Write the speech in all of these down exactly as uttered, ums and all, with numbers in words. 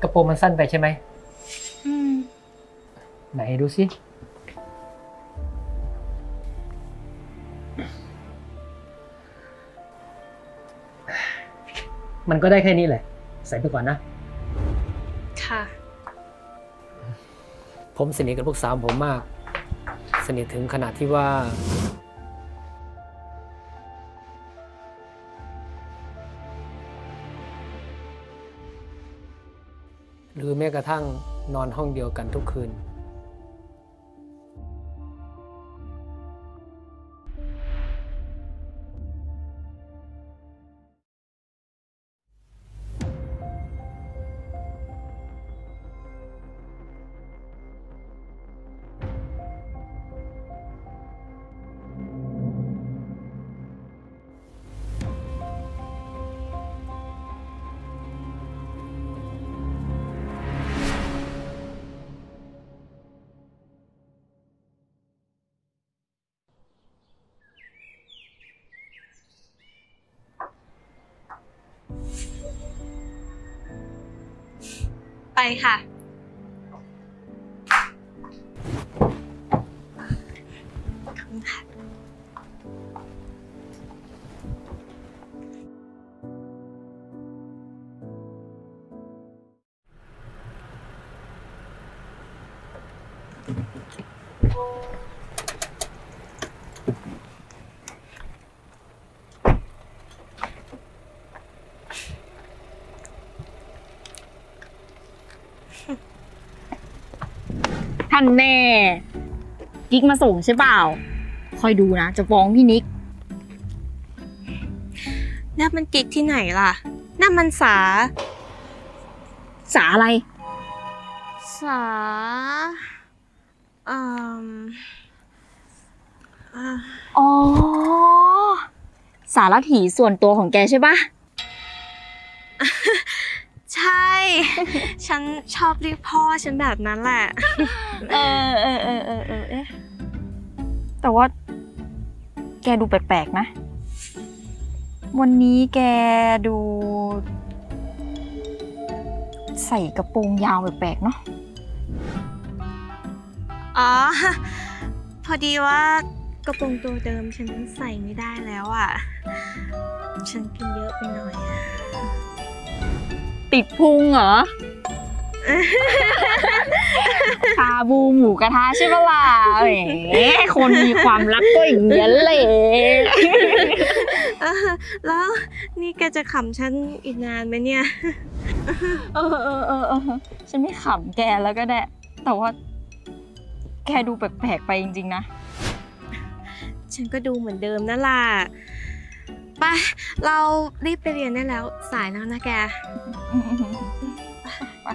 กระโปรงมันสั้นไปใช่ไหมอืมไหนดูสิมันก็ได้แค่นี้แหละใส่ไปก่อนนะค่ะผมสนิทกับลูกสาวผมมากสนิทถึงขนาดที่ว่าหรือแม้กระทั่งนอนห้องเดียวกันทุกคืนไปค่ะขอบคุณค่ะท่านแน่กิ๊กมาส่งใช่เปล่าคอยดูนะจะฟ้องพี่นิกนั่นมันกิ๊กที่ไหนล่ะนั่นมันสาสาอะไรสาอืมอ๋อสารถีส่วนตัวของแกใช่ปะใช่ฉันชอบเรียกพ่อฉันแบบนั้นแหละเออเออเออเออเออเอ๊ะแต่ว่าแกดูแปลกๆนะวันนี้แกดูใส่กระโปรงยาวแปลกๆเนาะอ๋อพอดีว่ากระโปรงตัวเดิมฉันใส่ไม่ได้แล้วอ่ะฉันกินเยอะไปหน่อยอ่ะติดพุงเหรอชาบูหมูกระทะใช่ปะล่ะแหมคนมีความรักก็อย่างนี้แหละแล้วนี่แกจะขำฉันอีกนานไหมเนี่ยเออเออเออเออฉันไม่ขำแกแล้วก็ได้แต่ว่าแกดูแปลกๆไปจริงๆนะฉันก็ดูเหมือนเดิมนั่นแหละไปเรารีบไปเรียนได้แล้วสายแล้วนะแกไป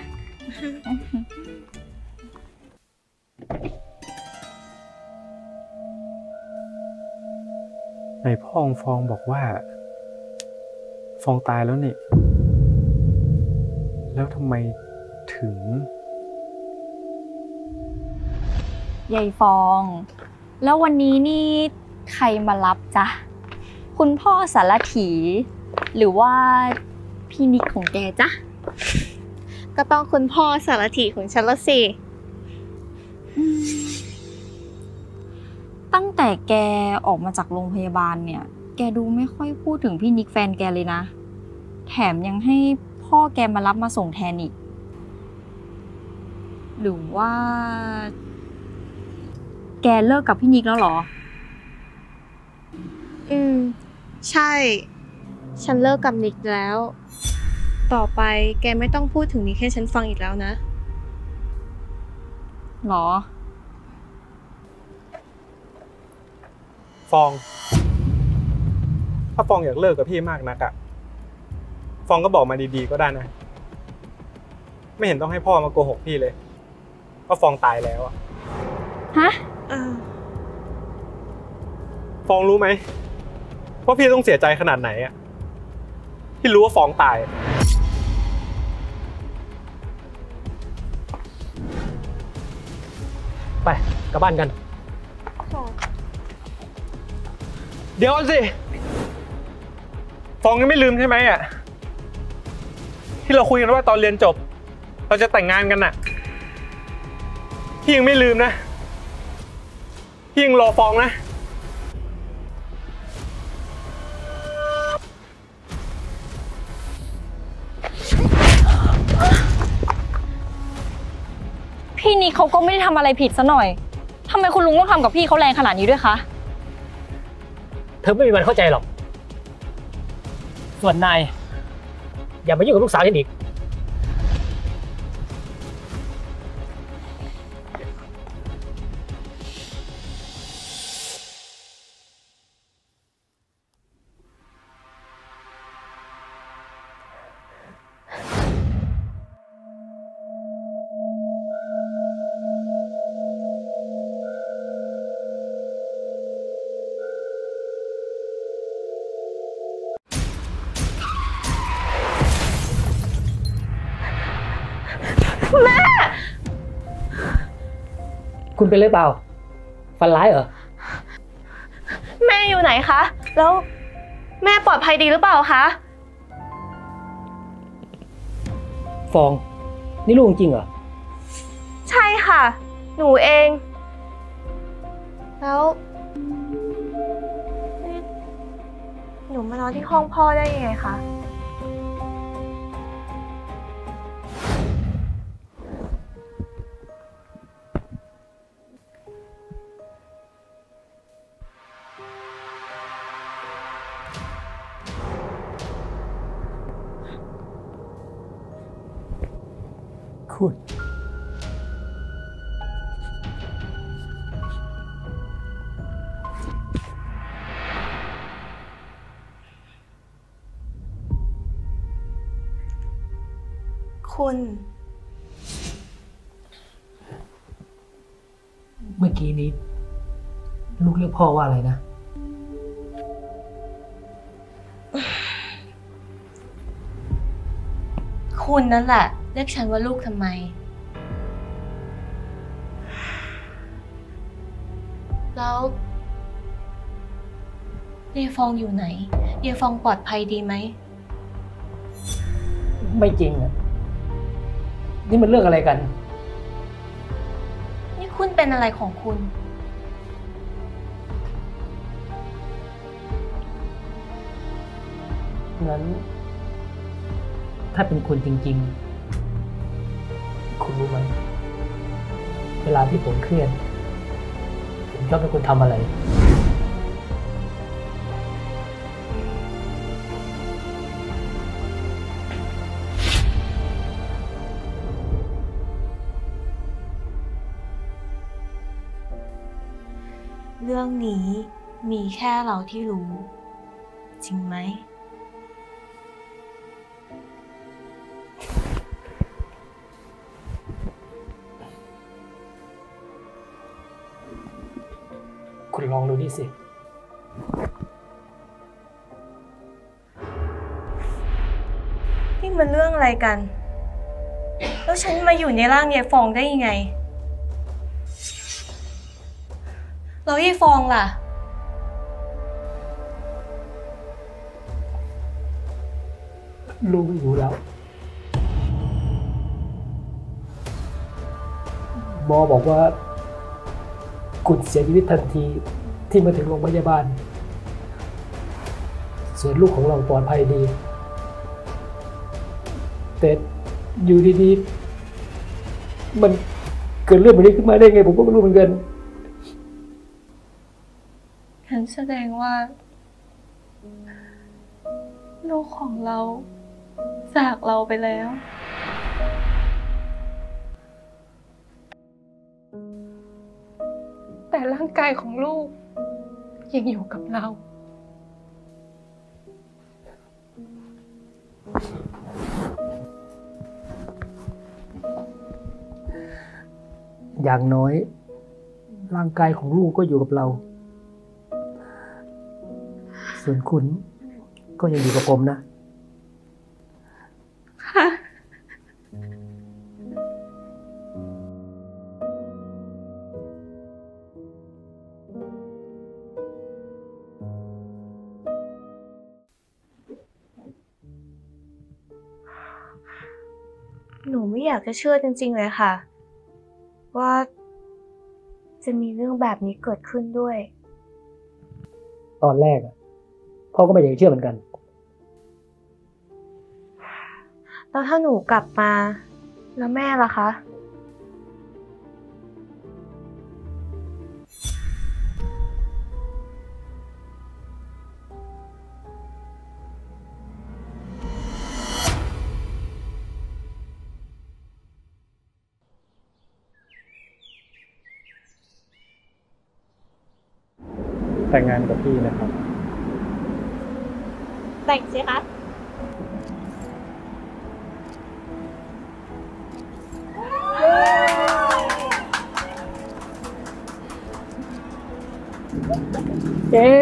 ในพ่อของฟองบอกว่าฟองตายแล้วนี่แล้วทำไมถึงยายฟองแล้ววันนี้นี่ใครมารับจ๊ะคุณพ่อสารถีหรือว่าพี่นิกของแกจ๊ะก็ต้องคุณพ่อสารถีของฉันละสิตั้งแต่แกออกมาจากโรงพยาบาลเนี่ยแกดูไม่ค่อยพูดถึงพี่นิกแฟนแกเลยนะแถมยังให้พ่อแกมารับมาส่งแทนอีกหรือว่าแกเลิกกับพี่นิกแล้วเหรออืมใช่ฉันเลิกกับนิกแล้วต่อไปแกไม่ต้องพูดถึงนิกให้ฉันฟังอีกแล้วนะหรอฟองถ้าฟองอยากเลิกกับพี่มากนักอะฟองก็บอกมาดีๆก็ได้นะไม่เห็นต้องให้พ่อมาโกหกพี่เลยว่าฟองตายแล้วอะฮะฟองรู้ไหมว่าพี่ต้องเสียใจขนาดไหนอะที่รู้ว่าฟองตายไปกลับบ้านกันเดี๋ยวสิฟองยังไม่ลืมใช่ไหมอ่ะที่เราคุยกันว่าตอนเรียนจบเราจะแต่งงานกันน่ะพี่ยังไม่ลืมนะพี่ยังรอฟองนะพี่นิกเขาก็ไม่ได้ทำอะไรผิดซะหน่อยทำไมคุณลุงต้องทำกับพี่เขาแรงขนาดนี้ด้วยคะเธอไม่มีวันเข้าใจหรอกส่วนนายอย่ามายุ่งกับลูกสาวฉันอีกคุณเป็นหรือเปล่าฝันร้ายเหรอแม่อยู่ไหนคะแล้วแม่ปลอดภัยดีหรือเปล่าคะฟองนี่ลูกจริงเหรอใช่ค่ะหนูเองแล้วหนูมานอนที่ห้องพ่อได้ยังไงคะคุณคุณเมื่อกี้นี้ลูกเรียกพ่อว่าอะไรนะคุณนั่นแหละเรียกฉันว่าลูกทำไมแล้วเยฟองอยู่ไหนเยฟองปลอดภัยดีไหมไม่จริงอ่ะนี่มันเรื่องอะไรกันนี่คุณเป็นอะไรของคุณงั้นถ้าเป็นคุณจริงๆคุณรู้ไหมเวลาที่ผมเครียดผมชอบเป็นคนทำอะไรเรื่องนี้มีแค่เราที่รู้จริงไหมคุณลองดูนี่สินี่มันเรื่องอะไรกันแล้วฉันมาอยู่ในร่างยายฟองได้ยังไงแล้วยายฟองล่ะลูกไม่อยู่แล้วหมอบอกว่าคุณเสียชีวิตทันทีที่มาถึงโรงพยาบาลส่วนลูกของเราปลอดภัยดีแต่อยู่ดีๆมันเกิดเรื่องแบบนี้ขึ้นมาได้ไงผมก็ไม่รู้เหมือนกันฉันแสดงว่าลูกของเราจากเราไปแล้วแต่ร่างกายของลูกยังอยู่กับเราอย่างน้อยร่างกายของลูกก็อยู่กับเราส่วนคุณก็ยังอยู่กับผมนะค่ะหนูไม่อยากจะเชื่อจริงๆเลยค่ะ ว่าจะมีเรื่องแบบนี้เกิดขึ้นด้วยตอนแรกอะพ่อก็ไม่อยากจะเชื่อเหมือนกันแล้วถ้าหนูกลับมาแล้วแม่ล่ะคะแต่งงานกับพี่นะครับแต่งสิคะเย้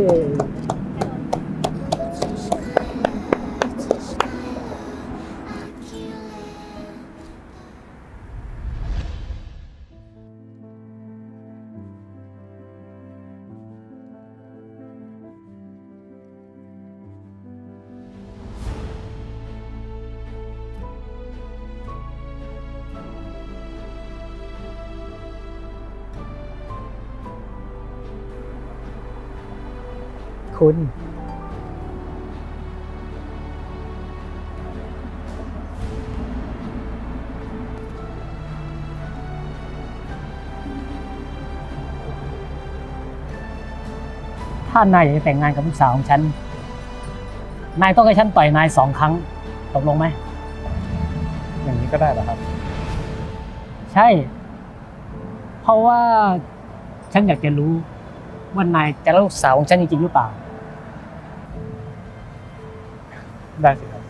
คุณ ถ้านายอยากจะแต่งงานกับลูกสาวของฉัน นายต้องให้ฉันต่อยนายสองครั้ง ตกลงไหมอย่างนี้ก็ได้เหรอครับใช่ เพราะว่าฉันอยากจะรู้ว่านายจะรักลูกสาวของฉันจริงๆหรือเปล่าได้สิครับ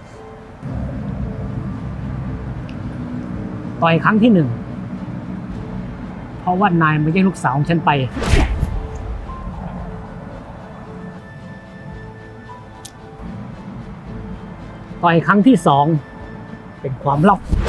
ต่อยครั้งที่หนึ่ง เพราะว่านายไม่ใช่ลูกสาวของฉันไป ต่อยครั้งที่สอง เป็นความลับ